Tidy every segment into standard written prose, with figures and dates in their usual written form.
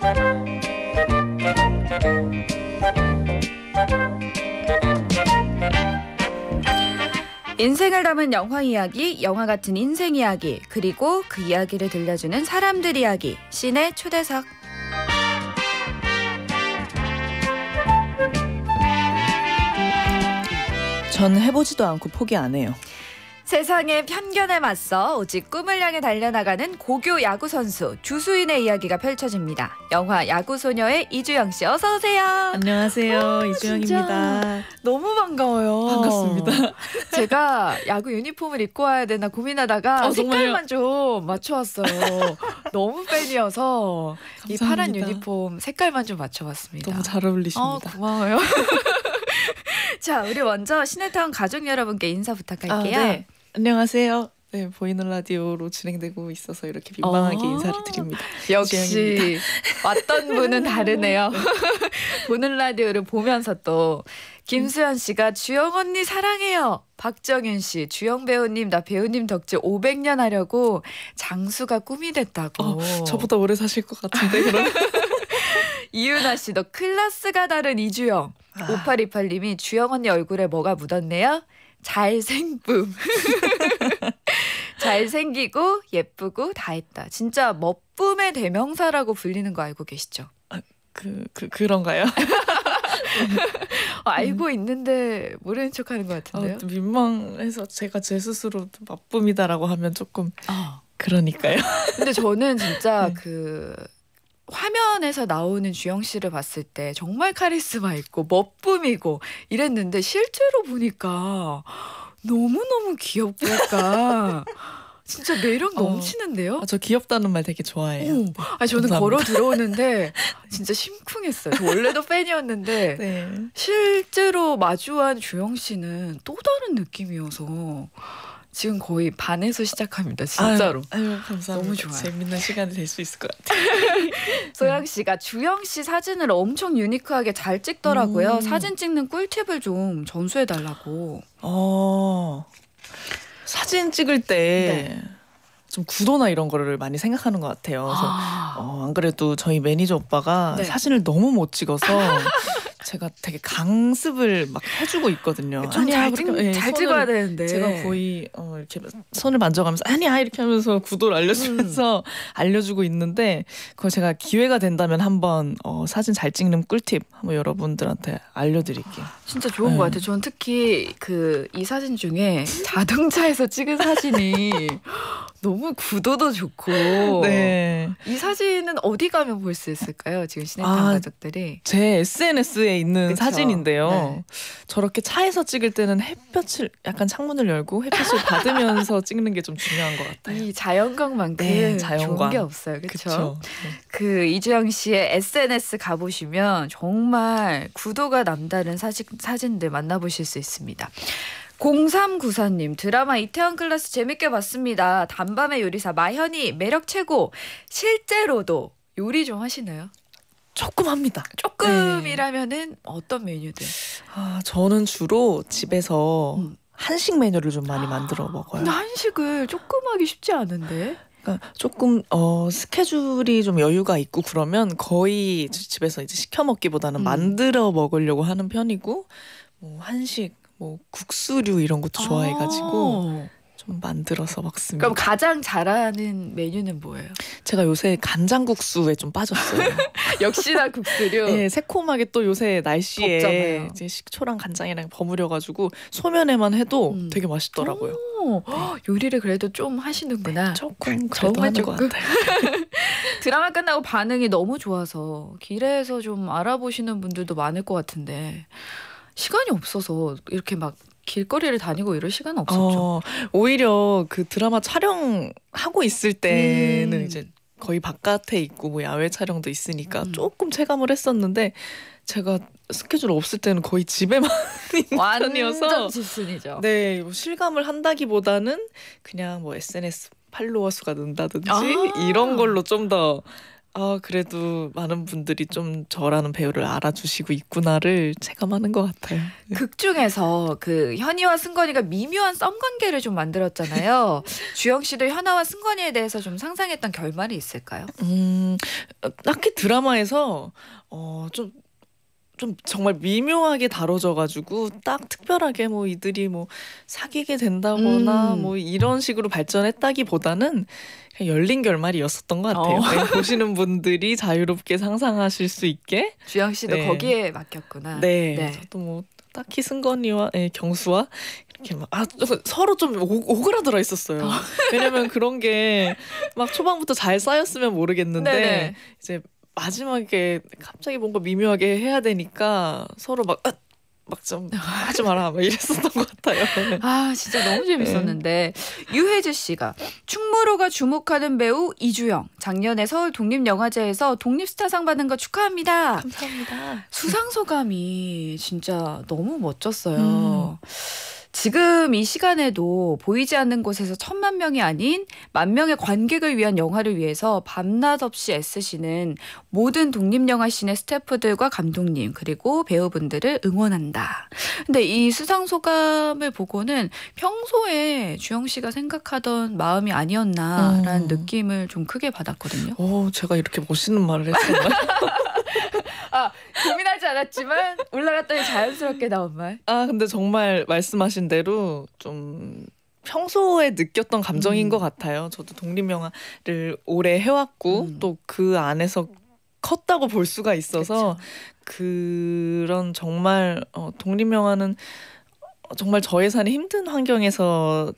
인생을 담은 영화 이야기, 영화 같은 인생 이야기, 그리고 그 이야기를 들려주는 사람들 이야기, 씬의 초대석. 전 해보지도 않고 포기 안 해요. 세상의 편견에 맞서 오직 꿈을 향해 달려나가는 고교 야구 선수 주수인의 이야기가 펼쳐집니다. 영화 야구소녀의 이주영 씨, 어서 오세요. 안녕하세요, 이주영입니다. 너무 반가워요. 반갑습니다. 제가 야구 유니폼을 입고 와야 되나 고민하다가 색깔만 좀 맞춰왔어요. 너무 팬이어서 감사합니다. 이 파란 유니폼 색깔만 좀 맞춰봤습니다. 너무 잘 어울리십니다. 고마워요. 자, 우리 먼저 시네타운 가족 여러분께 인사 부탁할게요. 네. 안녕하세요. 네, 보이는 라디오로 진행되고 있어서 이렇게 민망하게 인사를 드립니다. 역시 왔던 분은 다르네요. 보는 라디오를 보면서 또 김수현 씨가 주영 언니 사랑해요. 박정윤 씨, 주영 배우님 나 배우님 덕질 500년 하려고 장수가 꿈이 됐다고. 저보다 오래 사실 것 같은데 그럼. 이윤아 씨, 너 클래스가 다른 이주영. 5828님이 주영 언니 얼굴에 뭐가 묻었네요? 잘생쁨. 잘생기고 예쁘고 다 했다. 진짜 멋쁨의 대명사라고 불리는 거 알고 계시죠? 그런가요? 알고 있는데 모르는 척하는 것 같은데요. 민망해서 제가 제 스스로 멋쁨이다라고 하면 조금 그러니까요. 근데 저는 진짜 화면에서 나오는 주영 씨를 봤을 때 정말 카리스마 있고 멋쁨이고 이랬는데 실제로 보니까 너무너무 귀엽고 약간 진짜 매력 넘치는데요? 저 귀엽다는 말 되게 좋아해요. 저는 감사합니다. 걸어 들어오는데 진짜 심쿵했어요. 저 원래도 팬이었는데 네. 실제로 마주한 주영 씨는 또 다른 느낌이어서 지금 거의 반에서 시작합니다. 진짜로. 아유, 감사합니다. 너무 좋아요. 재밌는 시간이 될 수 있을 것 같아요. 소영 씨가 주영 씨 사진을 엄청 유니크하게 잘 찍더라고요. 사진 찍는 꿀팁을 좀 전수해달라고. 사진 찍을 때 좀 구도나 이런 거를 많이 생각하는 것 같아요. 그래서 안 그래도 저희 매니저 오빠가 사진을 너무 못 찍어서 제가 되게 강습을 막 해주고 있거든요. 잘 찍어야 되는데 제가 거의 이렇게 손을 만져가면서 아니야 이렇게 하면서 구도를 알려주면서 알려주고 있는데 그걸 제가 기회가 된다면 한번 사진 잘 찍는 꿀팁 한번 여러분들한테 알려드릴게요. 진짜 좋은 것 같아요. 저는 특히 이 사진 중에 자동차에서 찍은 사진이 너무 구도도 좋고 이 사진은 어디 가면 볼 수 있을까요? 지금 시네타운 가족들이. 제 SNS에 있는 사진인데요. 저렇게 차에서 찍을 때는 햇볕을 약간 창문을 열고 햇볕을 받으면서 찍는 게 좀 중요한 것 같아요. 이 자연광만큼 좋은 게 없어요. 그렇죠? 이주영 씨의 SNS 가보시면 정말 구도가 남다른 사진들 만나보실 수 있습니다. 0394님, 드라마 이태원 클래스 재밌게 봤습니다. 단밤의 요리사 마현이 매력 최고. 실제로도 요리 좀 하시나요? 조금 합니다. 조금이라면은 어떤 메뉴들? 저는 주로 집에서 한식 메뉴를 좀 많이 만들어 먹어요. 근데 한식을 조금 하기 쉽지 않은데? 그러니까 조금 스케줄이 좀 여유가 있고 그러면 거의 집에서 이제 시켜 먹기보다는 만들어 먹으려고 하는 편이고 한식 국수류 이런 것도 좋아해가지고 좀 만들어서 먹습니다. 그럼 가장 잘하는 메뉴는 뭐예요? 제가 요새 간장국수에 좀 빠졌어요. 역시나 국수류. 네, 새콤하게 또 요새 날씨에 덥잖아요. 이제 식초랑 간장이랑 버무려가지고 소면에만 해도 되게 맛있더라고요. 요리를 그래도 좀 하시는구나. 조금 그래도 하는 것 같아요. 드라마 끝나고 반응이 너무 좋아서 기대해서 좀 알아보시는 분들도 많을 것 같은데 시간이 없어서 이렇게 막 길거리를 다니고 이럴 시간 없었죠. 오히려 그 드라마 촬영하고 있을 때는 이제 거의 바깥에 있고 야외 촬영도 있으니까 조금 체감을 했었는데 제가 스케줄 없을 때는 거의 집에만 있는 편이어서 완전 집순이죠. 네, 실감을 한다기보다는 그냥 SNS 팔로워 수가 는다든지 이런 걸로 좀 더 그래도 많은 분들이 좀 저라는 배우를 알아주시고 있구나를 체감하는 것 같아요. 극 중에서 그 현이와 승건이가 미묘한 썸 관계를 좀 만들었잖아요. 주영 씨도 현아와 승건이에 대해서 좀 상상했던 결말이 있을까요? 딱히 드라마에서 좀 정말 미묘하게 다뤄져가지고 딱 특별하게 뭐 이들이 뭐 사귀게 된다거나 뭐 이런 식으로 발전했다기보다는 그냥 열린 결말이었었던 것 같아요. 네, 보시는 분들이 자유롭게 상상하실 수 있게. 주영 씨도 네. 거기에 맡겼구나. 네. 저도 뭐 딱히 승건이와 경수와 이렇게 막 서로 좀 오그라들어 있었어요. 왜냐면 그런 게 막 초반부터 잘 쌓였으면 모르겠는데 네네. 이제 마지막에 갑자기 뭔가 미묘하게 해야 되니까 서로 막 좀 하지 마라 막 이랬었던 것 같아요. 진짜 너무 재밌었는데 유혜주 씨가 충무로가 주목하는 배우 이주영 작년에 서울 독립영화제에서 독립스타상 받은 거 축하합니다. 감사합니다. 수상 소감이 진짜 너무 멋졌어요. 지금 이 시간에도 보이지 않는 곳에서 1,000만 명이 아닌 10,000명의 관객을 위한 영화를 위해서 밤낮 없이 애쓰시는 모든 독립영화씬의 스태프들과 감독님 그리고 배우분들을 응원한다. 근데 이 수상 소감을 보고는 평소에 주영 씨가 생각하던 마음이 아니었나라는 느낌을 좀 크게 받았거든요. 제가 이렇게 멋있는 말을 했었나요? 고민하지 않았지만 올라갔더니 자연스럽게 나온 말. 근데 정말 말씀하신 대로 좀 평소에 느꼈던 감정인 것 같아요. 저도 독립영화를 오래 해왔고 또 그 안에서 컸다고 볼 수가 있어서 그런 정말 독립영화는 정말 저 예산이 힘든 환경에서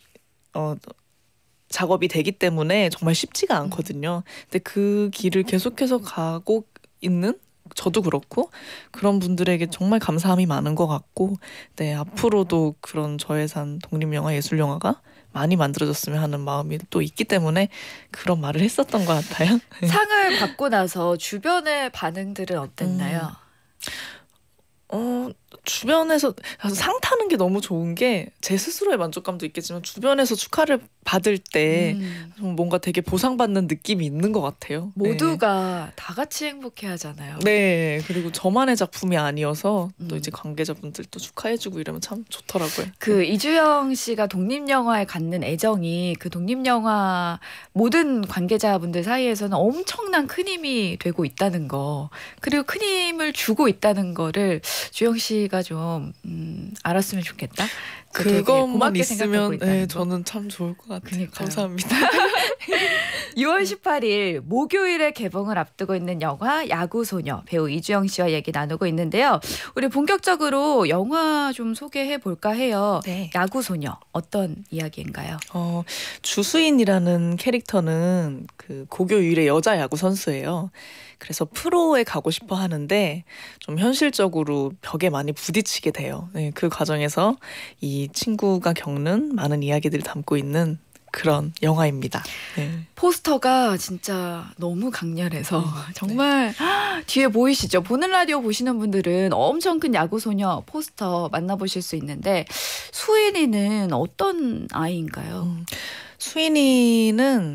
작업이 되기 때문에 정말 쉽지가 않거든요. 근데 그 길을 계속해서 가고 있는 저도 그렇고 그런 분들에게 정말 감사함이 많은 것 같고 네 앞으로도 그런 저예산 독립영화 예술영화가 많이 만들어졌으면 하는 마음이 또 있기 때문에 그런 말을 했었던 것 같아요. 상을 받고 나서 주변의 반응들은 어땠나요? 주변에서 상 타는 게 너무 좋은 게 제 스스로의 만족감도 있겠지만 주변에서 축하를 받을 때 뭔가 되게 보상받는 느낌이 있는 것 같아요. 모두가 네. 다 같이 행복해하잖아요. 네, 그리고 저만의 작품이 아니어서 또 이제 관계자분들도 축하해주고 이러면 참 좋더라고요. 그 이주영 씨가 독립영화에 갖는 애정이 그 독립영화 모든 관계자분들 사이에서는 엄청난 큰 힘이 되고 있다는 거 그리고 큰 힘을 주고 있다는 거를 주영 씨가 좀 알았으면 좋겠다. 그것만 있으면 네, 저는 참 좋을 것 같아요. 그러니까요. 감사합니다. 6월 18일 목요일에 개봉을 앞두고 있는 영화 야구소녀 배우 이주영 씨와 얘기 나누고 있는데요. 우리 본격적으로 영화 좀 소개해 볼까 해요. 네. 야구소녀 어떤 이야기인가요? 주수인이라는 캐릭터는 그 고교 유일의 여자 야구 선수예요. 그래서 프로에 가고 싶어 하는데 좀 현실적으로 벽에 많이 부딪히게 돼요. 네, 그 과정에서 이 친구가 겪는 많은 이야기들을 담고 있는 그런 영화입니다. 네. 포스터가 진짜 너무 강렬해서 정말 네. 뒤에 보이시죠? 보는 라디오 보시는 분들은 엄청 큰 야구소녀 포스터 만나보실 수 있는데 수인이는 어떤 아이인가요? 수인이는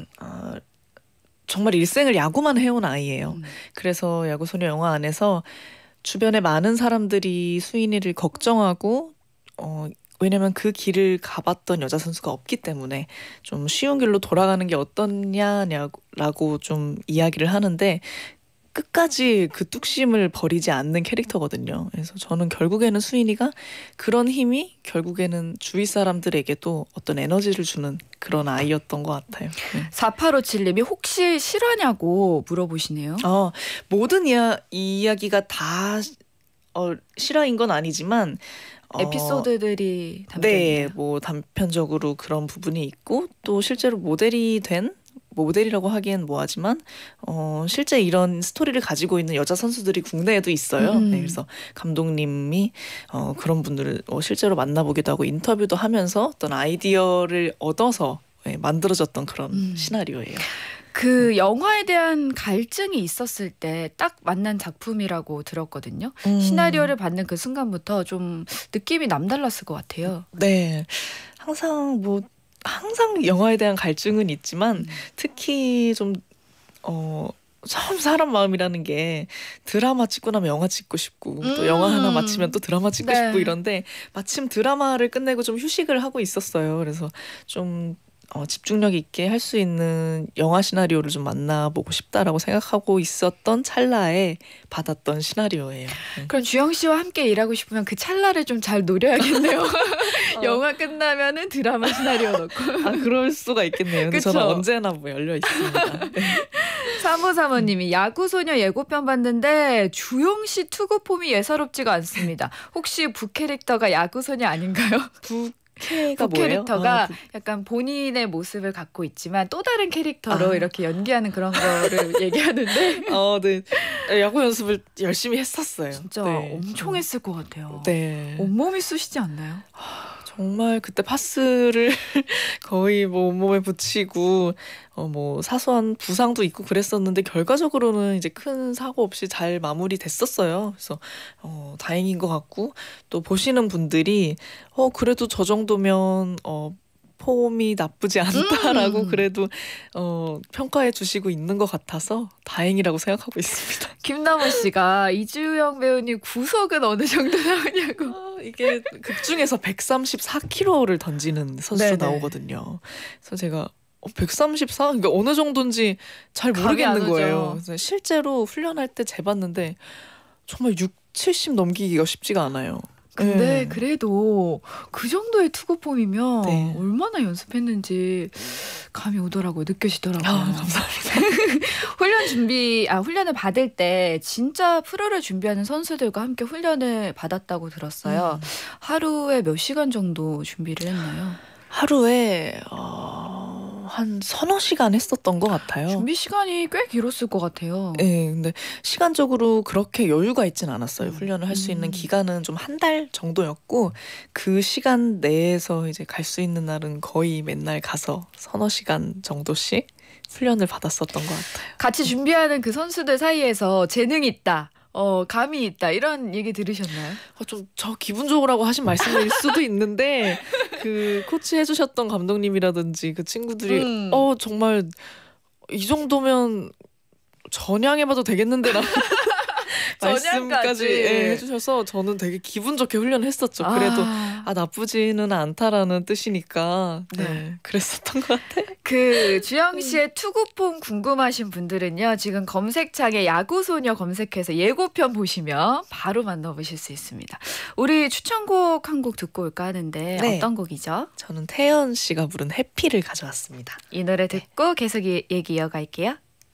정말 일생을 야구만 해온 아이예요. 그래서 야구소녀 영화 안에서 주변에 많은 사람들이 수인이를 걱정하고 왜냐면 그 길을 가봤던 여자 선수가 없기 때문에 좀 쉬운 길로 돌아가는 게 어떠냐라고 좀 이야기를 하는데 끝까지 그 뚝심을 버리지 않는 캐릭터거든요. 그래서 저는 결국에는 수인이가 그런 힘이 결국에는 주위 사람들에게도 어떤 에너지를 주는 그런 아이였던 것 같아요. 4857님이 혹시 실화냐고 물어보시네요. 모든 이야기가 다 실화인 건 아니지만 에피소드들이 담겨있네요. 네, 뭐 단편적으로 그런 부분이 있고 또 실제로 모델이라고 하기엔 뭐하지만 실제 이런 스토리를 가지고 있는 여자 선수들이 국내에도 있어요. 네, 그래서 감독님이 그런 분들을 실제로 만나보기도 하고 인터뷰도 하면서 어떤 아이디어를 얻어서 만들어졌던 그런 시나리오예요. 그 영화에 대한 갈증이 있었을 때 딱 만난 작품이라고 들었거든요. 시나리오를 받는 그 순간부터 좀 느낌이 남달랐을 것 같아요. 네, 항상 영화에 대한 갈증은 있지만 특히 좀 참 사람 마음이라는 게 드라마 찍고 나면 영화 찍고 싶고 또 영화 하나 마치면 또 드라마 찍고 네. 싶고 이런데 마침 드라마를 끝내고 좀 휴식을 하고 있었어요. 그래서 좀 집중력 있게 할 수 있는 영화 시나리오를 좀 만나보고 싶다라고 생각하고 있었던 찰나에 받았던 시나리오예요. 그럼 주영 씨와 함께 일하고 싶으면 그 찰나를 좀 잘 노려야겠네요. 영화 끝나면은 드라마 시나리오 넣고. 아, 그럴 수가 있겠네요. 근데 저는 언제나 뭐 열려 있습니다. 네. 3535님이 야구소녀 예고편 봤는데 주영 씨 투구폼이 예사롭지가 않습니다. 혹시 부캐릭터가 야구소녀 아닌가요? 부캐릭터가 약간 본인의 모습을 갖고 있지만 또 다른 캐릭터로 이렇게 연기하는 그런 거를 얘기하는데 네. 야구 연습을 열심히 했었어요. 진짜 네. 엄청 했을 것 같아요. 네. 온몸이 쑤시지 않나요? 정말 그때 파스를 거의 뭐 온몸에 붙이고 뭐 사소한 부상도 있고 그랬었는데 결과적으로는 이제 큰 사고 없이 잘 마무리됐었어요. 그래서 다행인 것 같고 또 보시는 분들이 그래도 저 정도면 폼이 나쁘지 않다라고 그래도 평가해 주시고 있는 것 같아서 다행이라고 생각하고 있습니다. 김남호 씨가 이주영 배우님 구속은 어느 정도 나오냐고. 이게 극 중에서 134kg를 던지는 선수가 네네. 나오거든요. 그래서 제가 134? 그러니까 어느 정도인지 잘 모르겠는 거예요. 그래서 실제로 훈련할 때 재봤는데 정말 6, 70 넘기기가 쉽지가 않아요. 근데 그래도 그 정도의 투구폼이면 네. 얼마나 연습했는지 감이 오더라고요. 느껴지더라고요. 감사합니다. 훈련을 받을 때 진짜 프로를 준비하는 선수들과 함께 훈련을 받았다고 들었어요. 하루에 몇 시간 정도 준비를 했나요? 하루에 한 서너 시간 했었던 것 같아요. 준비 시간이 꽤 길었을 것 같아요. 네, 근데 시간적으로 그렇게 여유가 있진 않았어요. 훈련을 할 수 있는 기간은 좀 한 달 정도였고 그 시간 내에서 이제 갈 수 있는 날은 거의 맨날 가서 서너 시간 정도씩 훈련을 받았었던 것 같아요. 같이 준비하는 그 선수들 사이에서 재능이 있다. 감이 있다 이런 얘기 들으셨나요? 좀 저 기분 좋으라고 하신 말씀일 수도 있는데 그 코치 해주셨던 감독님이라든지 그 친구들이 정말 이 정도면 전향해봐도 되겠는데라고 말씀까지 해주셔서 저는 되게 기분 좋게 훈련을 했었죠. 그래도 나쁘지는 않다라는 뜻이니까 그랬었던 것 같아요. 그 주영 씨의 투구폼 궁금하신 분들은요. 지금 검색창에 야구소녀 검색해서 예고편 보시면 바로 만나보실 수 있습니다. 우리 추천곡 한 곡 듣고 올까 하는데 어떤 곡이죠? 저는 태연 씨가 부른 해피를 가져왔습니다. 이 노래 듣고 계속 얘기 이어갈게요.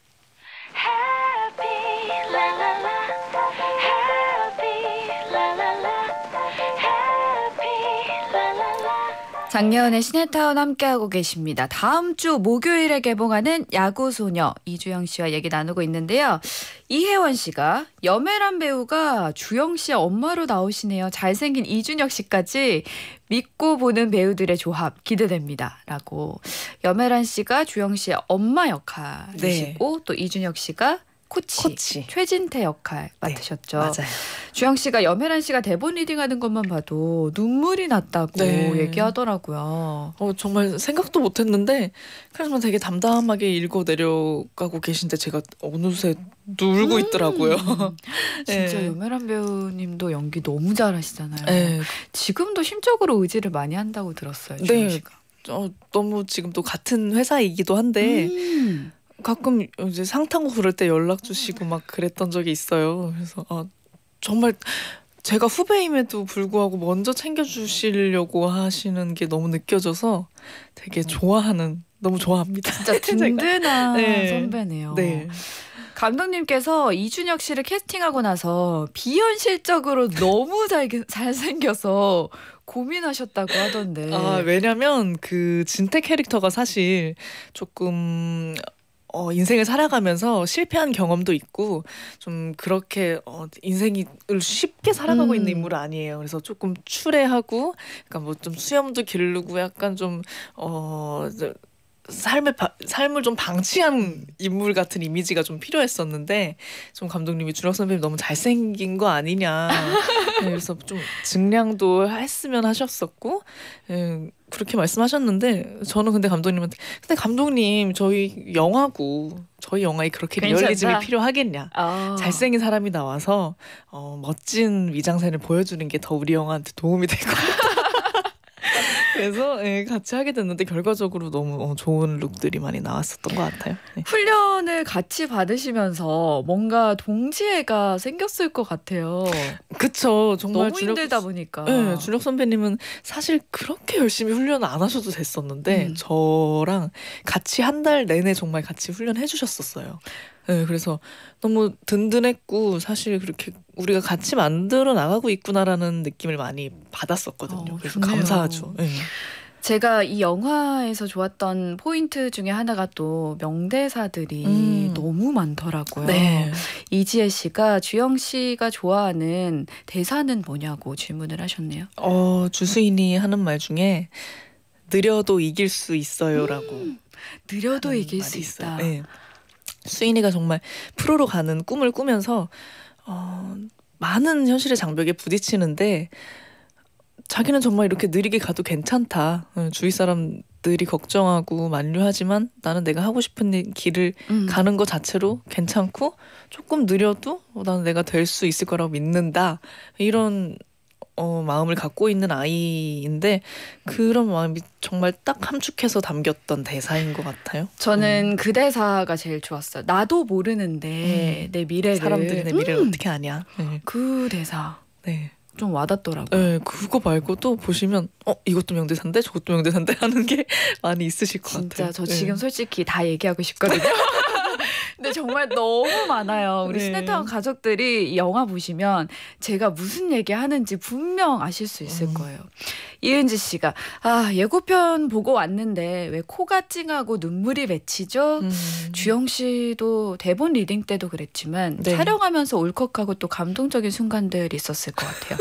장예원의 시네타운 함께하고 계십니다. 다음 주 목요일에 개봉하는 야구소녀 이주영 씨와 얘기 나누고 있는데요. 이혜원 씨가 염혜란 배우가 주영 씨의 엄마로 나오시네요. 잘생긴 이준혁 씨까지 믿고 보는 배우들의 조합 기대됩니다. 라고. 염혜란 씨가 주영 씨의 엄마 역할이시고 또 이준혁 씨가 코치. 최진태 역할 맡으셨죠. 맞아요. 주영 씨가 염혜란 씨가 대본 리딩하는 것만 봐도 눈물이 났다고 얘기하더라고요. 정말 생각도 못했는데 그래서 되게 담담하게 읽어 내려가고 계신데 제가 어느새 울고 있더라고요. 진짜 염혜란 배우님도 연기 너무 잘하시잖아요. 지금도 심적으로 의지를 많이 한다고 들었어요. 주영 씨가. 너무 지금 또 같은 회사이기도 한데 가끔 이제 상 타고 그럴 때 연락 주시고 막 그랬던 적이 있어요. 그래서 정말 제가 후배임에도 불구하고 먼저 챙겨주시려고 하시는 게 너무 느껴져서 되게 너무 좋아합니다. 진짜 든든한 선배네요. 네. 감독님께서 이준혁 씨를 캐스팅하고 나서 비현실적으로 너무 잘생겨서 고민하셨다고 하던데. 왜냐면 그 진태 캐릭터가 사실 조금 인생을 살아가면서 실패한 경험도 있고 좀 그렇게 인생을 쉽게 살아가고 있는 인물은 아니에요. 그래서 조금 추레하고, 그러니까 뭐 좀 수염도 기르고 약간 좀 삶을 좀 방치한 인물 같은 이미지가 좀 필요했었는데 좀 감독님이 준혁 선배님 너무 잘생긴 거 아니냐 그래서 좀 증량도 했으면 하셨었고 그렇게 말씀하셨는데 저는 근데 감독님한테 근데 감독님 저희 영화고 저희 영화에 그렇게 리얼리즘이 필요하겠냐 잘생긴 사람이 나와서 멋진 미장센을 보여주는 게 더 우리 영화한테 도움이 될 것 같다. 그래서 같이 하게 됐는데 결과적으로 너무 좋은 룩들이 많이 나왔었던 것 같아요. 네. 훈련을 같이 받으시면서 뭔가 동지애가 생겼을 것 같아요. 그쵸. 정말 너무 힘들다 보니까. 네, 준혁 선배님은 사실 그렇게 열심히 훈련을 안 하셔도 됐었는데 저랑 같이 한 달 내내 정말 같이 훈련해 주셨었어요. 네, 그래서 너무 든든했고 사실 그렇게 우리가 같이 만들어 나가고 있구나라는 느낌을 많이 받았었거든요. 그래서 좋네요. 감사하죠. 네. 제가 이 영화에서 좋았던 포인트 중에 하나가 또 명대사들이 너무 많더라고요. 네. 이지혜 씨가 주영 씨가 좋아하는 대사는 뭐냐고 질문을 하셨네요. 주수인이 하는 말 중에 느려도 이길 수 있어요라고. 느려도 이길 수 있다. 네. 수인이가 정말 프로로 가는 꿈을 꾸면서 많은 현실의 장벽에 부딪히는데 자기는 정말 이렇게 느리게 가도 괜찮다. 주위 사람들이 걱정하고 만류하지만 나는 내가 하고 싶은 길을 가는 것 자체로 괜찮고 조금 느려도 나는 내가 될 수 있을 거라고 믿는다. 이런 마음을 갖고 있는 아이인데 그런 마음이 정말 딱 함축해서 담겼던 대사인 것 같아요. 저는 그 대사가 제일 좋았어요. 나도 모르는데 내 미래를 사람들이 내 미래를 어떻게 아냐. 그 대사 네. 좀 와닿더라고요. 네, 그거 말고도 보시면 이것도 명대사인데 저것도 명대사인데 하는 게 많이 있으실 것 같아요. 진짜 저 지금 솔직히 다 얘기하고 싶거든요. 근데 정말 너무 많아요. 우리 스네타운 가족들이 이 영화 보시면 제가 무슨 얘기 하는지 분명 아실 수 있을 거예요. 이은지 씨가 예고편 보고 왔는데 왜 코가 찡하고 눈물이 맺히죠? 주영 씨도 대본 리딩 때도 그랬지만 네. 촬영하면서 울컥하고 또 감동적인 순간들이 있었을 것 같아요.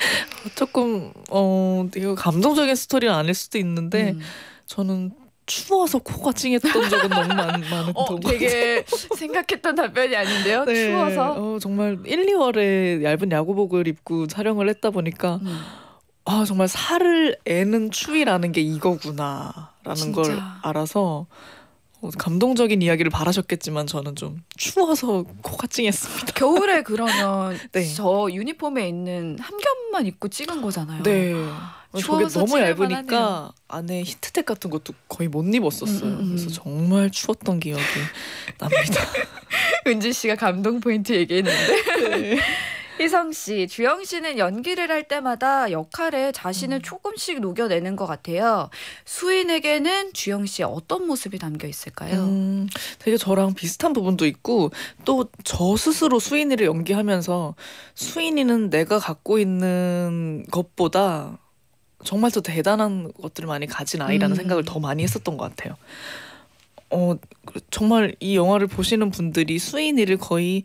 조금 이거 감동적인 스토리는 아닐 수도 있는데 저는 추워서 코가 찡했던 적은 너무 많은 되게 생각했던 답변이 아닌데요. 네, 추워서 정말 1, 2월에 얇은 야구복을 입고 촬영을 했다 보니까 정말 살을 애는 추위라는 게 이거구나라는 진짜. 걸 알아서 감동적인 이야기를 바라셨겠지만 저는 좀 추워서 코가 찡했습니다. 겨울에 그러면 네. 저 유니폼에 있는 한 겹만 입고 찍은 거잖아요. 네. 저게 너무 얇으니까 하네요. 안에 히트텍 같은 것도 거의 못 입었었어요. 그래서 정말 추웠던 기억이 납니다. 은지 씨가 감동 포인트 얘기했는데. 네. 희성 씨, 주영 씨는 연기를 할 때마다 역할에 자신을 조금씩 녹여내는 것 같아요. 수인에게는 주영 씨의 어떤 모습이 담겨 있을까요? 되게 저랑 비슷한 부분도 있고 또 저 스스로 수인이를 연기하면서 수인이는 내가 갖고 있는 것보다 정말 더 대단한 것들을 많이 가진 아이라는 생각을 더 많이 했었던 것 같아요. 정말 이 영화를 보시는 분들이 수인이를 거의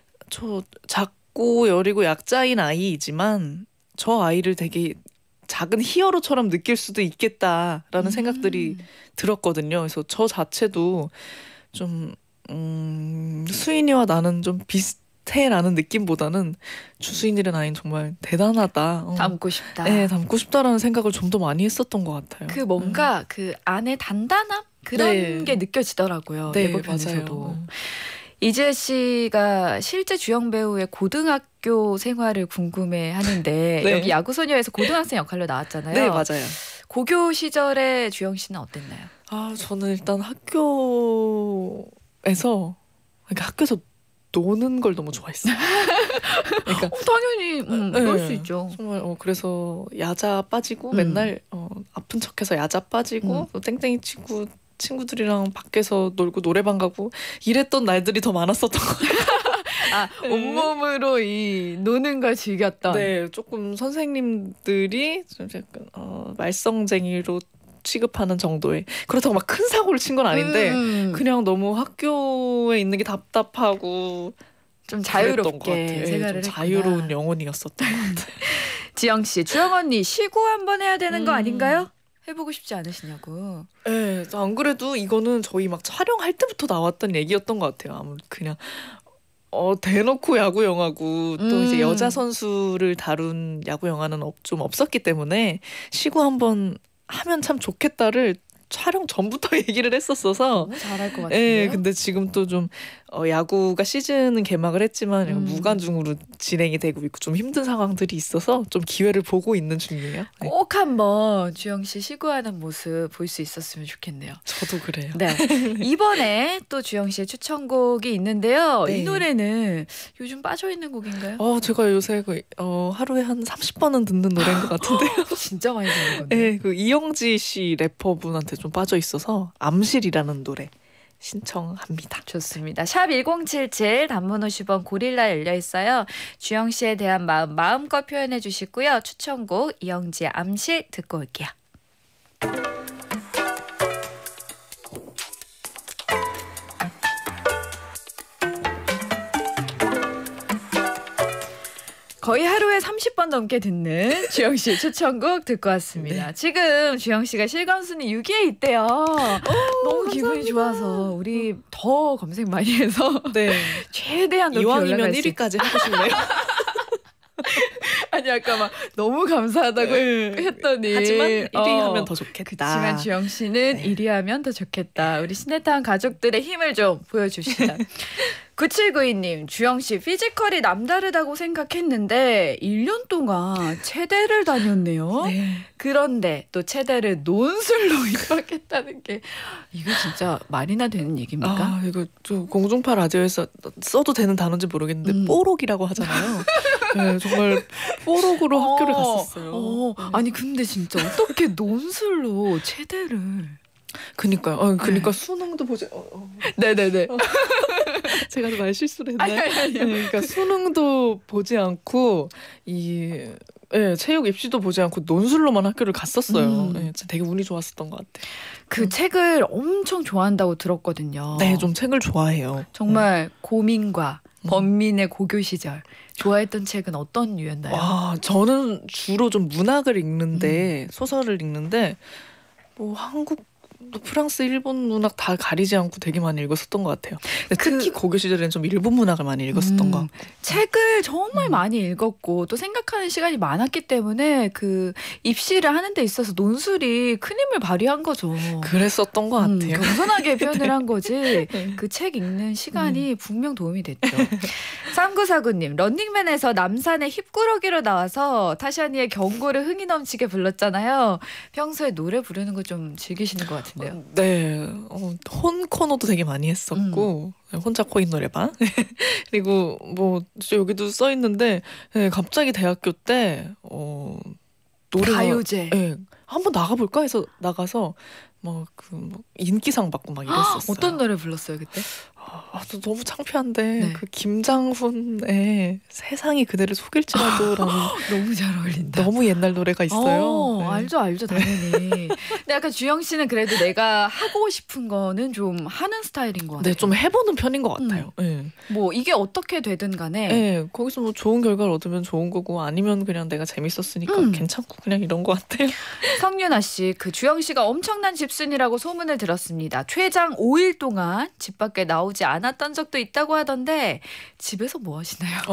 작고 여리고 약자인 아이이지만 저 아이를 되게 작은 히어로처럼 느낄 수도 있겠다라는 생각들이 들었거든요. 그래서 저 자체도 좀 수인이와 나는 좀 비슷해라는 느낌보다는 주수인이라는 아이는 정말 대단하다. 닮고 싶다. 네, 닮고 싶다라는 생각을 좀 더 많이 했었던 것 같아요. 그 뭔가 그 안에 단단함? 그런 게 느껴지더라고요. 네, 예고편에서도. 맞아요. 이지혜 씨가 실제 주영 배우의 고등학교 생활을 궁금해하는데 네. 여기 야구소녀에서 고등학생 역할로 나왔잖아요. 네, 맞아요. 고교 시절에 주영 씨는 어땠나요? 저는 일단 학교에서 노는 걸 너무 좋아했어요. 그러니까 당연히 그럴 수 있죠. 정말 그래서 야자 빠지고 맨날 아픈 척해서 야자 빠지고 또 땡땡이 치고 친구들이랑 밖에서 놀고 노래방 가고 이랬던 날들이 더 많았었던 것 같아요. 네. 온몸으로 이 노는 걸 즐겼던. 네, 조금 선생님들이 좀 약간 말썽쟁이로 취급하는 정도의 그렇다고 막 큰 사고를 친 건 아닌데 그냥 너무 학교에 있는 게 답답하고 좀 자유롭게 생활을 했구나. 자유로운 영혼이었었던 것 같아요. 지영 씨, 주영 언니 시구 한번 해야 되는 거 아닌가요? 해보고 싶지 않으시냐고. 네, 안 그래도 이거는 저희 막 촬영할 때부터 나왔던 얘기였던 것 같아요. 아무래도 그냥 대놓고 야구 영화고 또 이제 여자 선수를 다룬 야구 영화는 좀 없었기 때문에 시구 한번 하면 참 좋겠다를 촬영 전부터 얘기를 했었어서 너무 잘할 것 같아요. 네, 근데 지금 또 좀 야구가 시즌은 개막을 했지만 무관중으로 진행이 되고 있고 좀 힘든 상황들이 있어서 좀 기회를 보고 있는 중이에요. 네. 꼭 한번 주영 씨 시구하는 모습 볼 수 있었으면 좋겠네요. 저도 그래요. 네. 이번에 또 주영 씨의 추천곡이 있는데요. 네. 이 노래는 요즘 빠져있는 곡인가요? 제가 요새 하루에 한 30번은 듣는 노래인 것 같은데요. 진짜 많이 듣는 건데. 네, 그 이영지 씨 래퍼분한테 좀 빠져 있어서 암실이라는 노래 신청합니다. 좋습니다. 샵 1077 단문 50원 고릴라 열려 있어요. 주영 씨에 대한 마음 마음껏 표현해 주시고요. 추천곡 이영지의 암실 듣고 올게요. 거의 하루에 30번 넘게 듣는 주영 씨의 추천곡 듣고 왔습니다. 네. 지금 주영 씨가 실검순위 6위에 있대요. 너무 기분이 좋아서 우리 더 검색 많이 해서 네. 최대한 높이 이왕이면 1위까지 해보실래요? 아니 아까 막 너무 감사하다고 했더니 하지만 1위 하면 더 좋겠다. 그렇지만 주영 씨는 1위 하면 더 좋겠다. 우리 시네타운 가족들의 힘을 좀 보여주시다. 9792님, 주영씨 피지컬이 남다르다고 생각했는데 1년 동안 체대를 다녔네요. 네. 그런데 또 체대를 논술로 입학했다는 게 이게 진짜 말이나 되는 얘기입니까? 이거 좀 공중파 라디오에서 써도 되는 단어인지 모르겠는데 뽀록이라고 하잖아요. 네, 정말 뽀록으로 학교를 갔었어요. 아니 근데 진짜 어떻게 논술로 체대를... 그니까요. 그러니까 수능도 보지. 네네네. 제가 말 실수를 했나요? 아니. 그러니까 수능도 보지 않고 체육 입시도 보지 않고 논술로만 학교를 갔었어요. 되게 운이 좋았었던 것 같아요. 그 책을 엄청 좋아한다고 들었거든요. 네, 좀 책을 좋아해요. 정말 고민과 범민의 고교 시절 좋아했던 책은 어떤 류였나요? 저는 주로 좀 문학을 읽는데 소설을 읽는데 뭐 한국 프랑스, 일본 문학 다 가리지 않고 되게 많이 읽었었던 것 같아요. 특히 고교 시절에는 좀 일본 문학을 많이 읽었었던 것 같고. 책을 정말 많이 읽었고 또 생각하는 시간이 많았기 때문에 그 입시를 하는 데 있어서 논술이 큰 힘을 발휘한 거죠. 그랬었던 것 같아요. 겸손하게 표현을 한 거지 그 책 읽는 시간이 분명 도움이 됐죠. 3949님, 런닝맨에서 남산의 힙꾸러기로 나와서 타샤니의 경고를 흥이 넘치게 불렀잖아요. 평소에 노래 부르는 거 좀 즐기시는 것 같아요. 네, 혼 코너도 되게 많이 했었고 혼자 코인 노래방 그리고 뭐 여기도 써 있는데 갑자기 대학교 때 노래가 가요제 한번 나가볼까 해서 나가서 인기상 받고 막 이랬었어요. 어떤 노래 불렀어요 그때? 너무 창피한데 그 김장훈의 세상이 그대를 속일지라도라는 너무 잘 어울린다. 너무 옛날 노래가 있어요. 알죠 당연히. 근데 약간 주영 씨는 그래도 내가 하고 싶은 거는 좀 하는 스타일인 것 같아요. 네, 좀 해보는 편인 것 같아요. 뭐 이게 어떻게 되든 간에 거기서 뭐 좋은 결과를 얻으면 좋은 거고 아니면 그냥 내가 재밌었으니까 괜찮고 그냥 이런 것 같아요. 성윤아 씨, 그 주영 씨가 엄청난 집순이라고 소문을 들었습니다. 최장 5일 동안 집 밖에 나오지 않았던 적도 있다고 하던데 집에서 뭐 하시나요?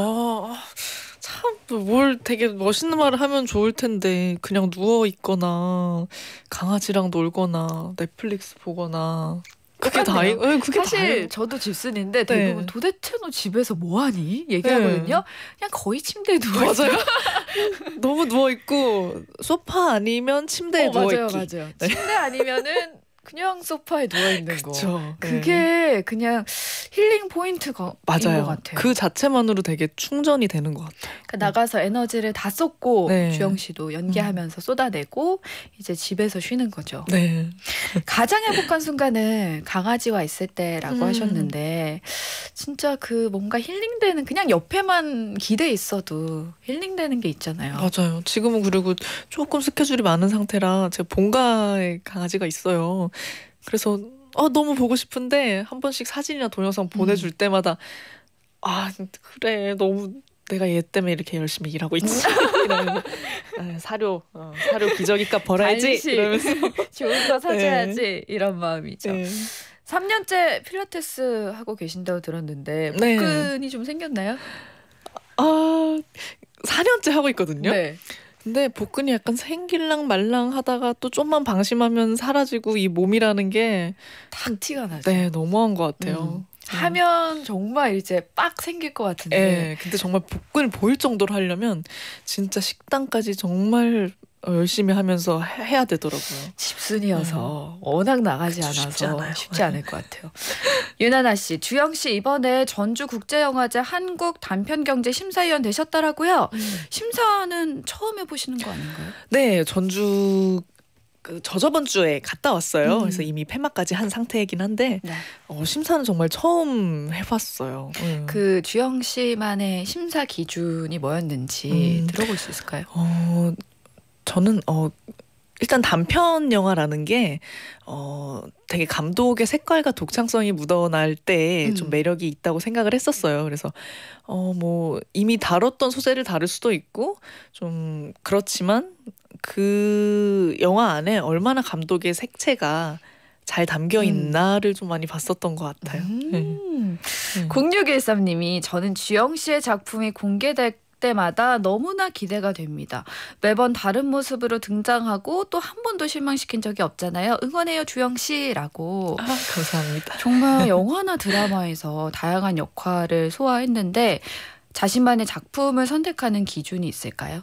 참 뭘 되게 멋있는 말을 하면 좋을 텐데 그냥 누워 있거나 강아지랑 놀거나 넷플릭스 보거나 그게 다예요. 그게 사실 다예요. 저도 집순인데 대부분 도대체 너 집에서 뭐 하니? 얘기하거든요. 그냥 거의 침대에 누워 있어요. 맞아요. 너무 누워 있고 소파 아니면 침대에 누워 있기. 맞아요. 침대 아니면은 그냥 소파에 누워 있는 거. 그쵸. 그게 그냥 힐링 포인트가 맞아요. 것 같아요. 그 자체만으로 되게 충전이 되는 것 같아요. 그러니까 나가서 에너지를 다 쏟고 주영 씨도 연기하면서 쏟아내고 이제 집에서 쉬는 거죠. 네. 가장 행복한 순간은 강아지와 있을 때라고 하셨는데 진짜 그 뭔가 힐링되는 그냥 옆에만 기대 있어도 힐링되는 게 있잖아요. 맞아요. 지금은 그리고 조금 스케줄이 많은 상태라 제가 본가에 강아지가 있어요. 그래서 너무 보고 싶은데 한 번씩 사진이나 동영상 보내줄 때마다 그래 너무 내가 얘 때문에 이렇게 열심히 일하고 있지. 이러면서 사료 기저귀값 벌어야지. 이러면서 좋은 거 사줘야지. 이런 마음이죠. 3년째 필라테스 하고 계신다고 들었는데 복근이 좀 생겼나요? 4년째 하고 있거든요. 네. 근데 복근이 약간 생길랑 말랑 하다가 또 좀만 방심하면 사라지고 이 몸이라는 게 딱 티가 나죠. 네, 너무한 것 같아요. 하면 정말 이제 빡 생길 것 같은데. 네, 근데 정말 복근을 보일 정도로 하려면 진짜 식단까지 정말 열심히 하면서 해야 되더라고요. 집순이어서 워낙 나가지 않아서 쉽지 않을 것 같아요. 윤하나 씨, 주영 씨 이번에 전주국제영화제 한국 단편경제 심사위원 되셨더라고요. 심사는 처음 해보시는 거 아닌가요? 네, 전주 저저번 주에 갔다 왔어요. 그래서 이미 폐막까지 한 상태이긴 한데 심사는 정말 처음 해봤어요. 그 주영 씨만의 심사 기준이 뭐였는지 들어볼 수 있을까요? 저는 일단 단편 영화라는 게 되게 감독의 색깔과 독창성이 묻어날 때 좀 매력이 있다고 생각을 했었어요. 그래서 뭐 이미 다뤘던 소재를 다룰 수도 있고 좀 그렇지만 그 영화 안에 얼마나 감독의 색채가 잘 담겨 있나를 좀 많이 봤었던 것 같아요. 0613님이 저는 주영 씨의 작품이 공개될 때마다 너무나 기대가 됩니다. 매번 다른 모습으로 등장하고 또 한 번도 실망시킨 적이 없잖아요. 응원해요 주영 씨라고. 감사합니다. 정말 영화나 드라마에서 다양한 역할을 소화했는데 자신만의 작품을 선택하는 기준이 있을까요?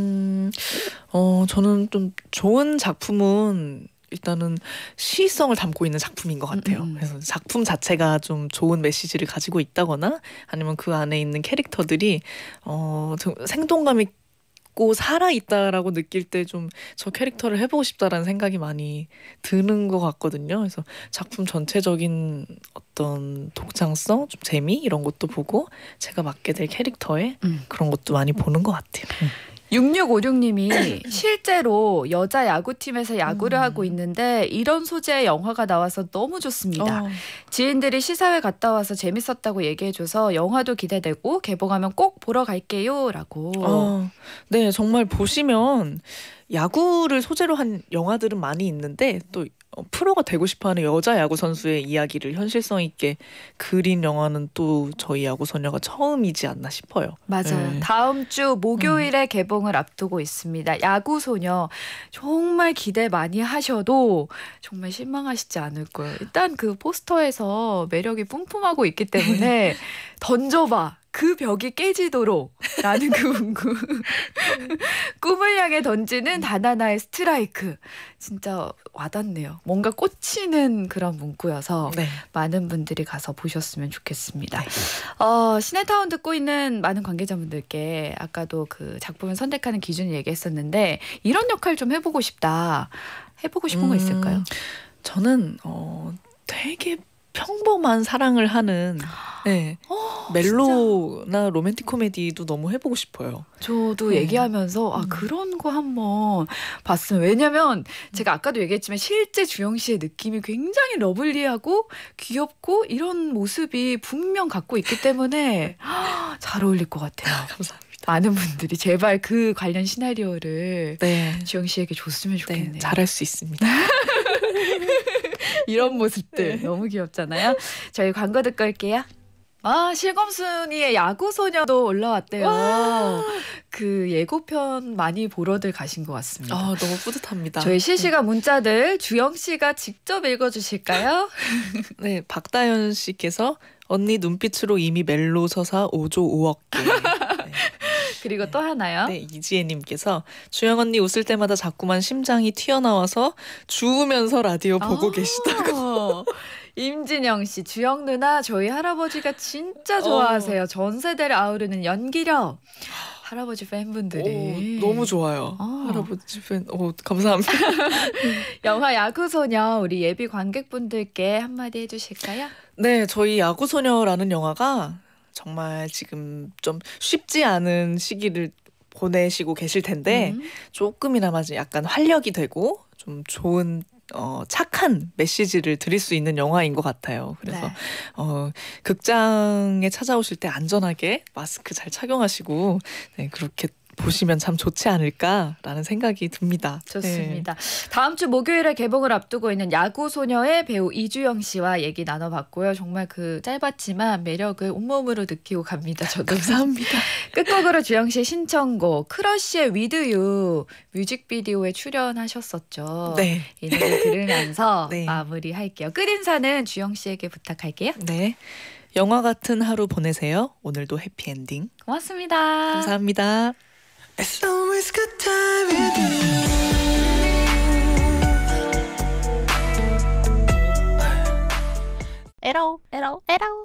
저는 좀 좋은 작품은 일단은 시성을 담고 있는 작품인 것 같아요. 그래서 작품 자체가 좀 좋은 메시지를 가지고 있다거나 아니면 그 안에 있는 캐릭터들이 좀 생동감 있고 살아있다라고 느낄 때 좀 저 캐릭터를 해보고 싶다라는 생각이 많이 드는 것 같거든요. 그래서 작품 전체적인 어떤 독창성, 좀 재미 이런 것도 보고 제가 맡게 될 캐릭터의 그런 것도 많이 보는 것 같아요. 6656님이 실제로 여자 야구팀에서 야구를 하고 있는데 이런 소재의 영화가 나와서 너무 좋습니다. 지인들이 시사회 갔다 와서 재밌었다고 얘기해줘서 영화도 기대되고 개봉하면 꼭 보러 갈게요 라고. 네, 정말 보시면 야구를 소재로 한 영화들은 많이 있는데 또 프로가 되고 싶어하는 여자 야구 선수의 이야기를 현실성 있게 그린 영화는 또 저희 야구 소녀가 처음이지 않나 싶어요. 맞아요. 네. 다음 주 목요일에 개봉을 앞두고 있습니다. 야구 소녀 정말 기대 많이 하셔도 정말 실망하시지 않을 거예요. 일단 그 포스터에서 매력이 뿜뿜하고 있기 때문에 던져봐. 그 벽이 깨지도록 라는 그 문구. 꿈을 향해 던지는 단 하나의 스트라이크. 진짜 와닿네요. 뭔가 꽂히는 그런 문구여서 많은 분들이 가서 보셨으면 좋겠습니다. 시네타운 듣고 있는 많은 관계자분들께 아까도 그 작품을 선택하는 기준을 얘기했었는데 이런 역할 좀 해보고 싶다. 해보고 싶은 거 있을까요? 저는 되게 평범한 사랑을 하는 멜로나 진짜? 로맨틱 코미디도 너무 해보고 싶어요. 저도 얘기하면서 그런 거 한번 봤으면. 왜냐면 제가 아까도 얘기했지만 실제 주영 씨의 느낌이 굉장히 러블리하고 귀엽고 이런 모습이 분명 갖고 있기 때문에 잘 어울릴 것 같아요. 감사합니다. 많은 분들이 제발 그 관련 시나리오를 주영 씨에게 줬으면 좋겠네요. 잘할 수 있습니다. 이런 모습들 너무 귀엽잖아요. 저희 광고 듣고 올게요. 실검순이의 야구소녀도 올라왔대요. 그 예고편 많이 보러들 가신 것 같습니다. 너무 뿌듯합니다. 저희 실시간 문자들 주영 씨가 직접 읽어주실까요? 네, 박다현 씨께서 언니 눈빛으로 이미 멜로 서사 5조 5억 개. 그리고 또 하나요? 네, 이지혜님께서 주영 언니 웃을 때마다 자꾸만 심장이 튀어나와서 주우면서 라디오 보고 계시다고. 임진영 씨, 주영 누나 저희 할아버지가 진짜 좋아하세요. 전 세대를 아우르는 연기력. 할아버지 팬분들이 너무 좋아요. 할아버지 팬 감사합니다. 영화 야구소녀 우리 예비 관객분들께 한마디 해주실까요? 네, 저희 야구소녀라는 영화가 정말 지금 좀 쉽지 않은 시기를 보내시고 계실 텐데 조금이나마 약간 활력이 되고 좀 좋은 착한 메시지를 드릴 수 있는 영화인 것 같아요. 그래서 네. 극장에 찾아오실 때 안전하게 마스크 잘 착용하시고 네, 그렇게 보시면 참 좋지 않을까라는 생각이 듭니다. 좋습니다. 네. 다음 주 목요일에 개봉을 앞두고 있는 야구소녀의 배우 이주영 씨와 얘기 나눠봤고요. 정말 그 짧았지만 매력을 온몸으로 느끼고 갑니다. 저도. 감사합니다. 끝곡으로 주영 씨의 신청곡 크러쉬의 With You 뮤직비디오에 출연하셨었죠. 네. 이 노래 들으면서 네. 마무리할게요. 끝인사는 주영 씨에게 부탁할게요. 네. 영화 같은 하루 보내세요. 오늘도 해피엔딩. 고맙습니다. 감사합니다. It's always good time with you. 에러.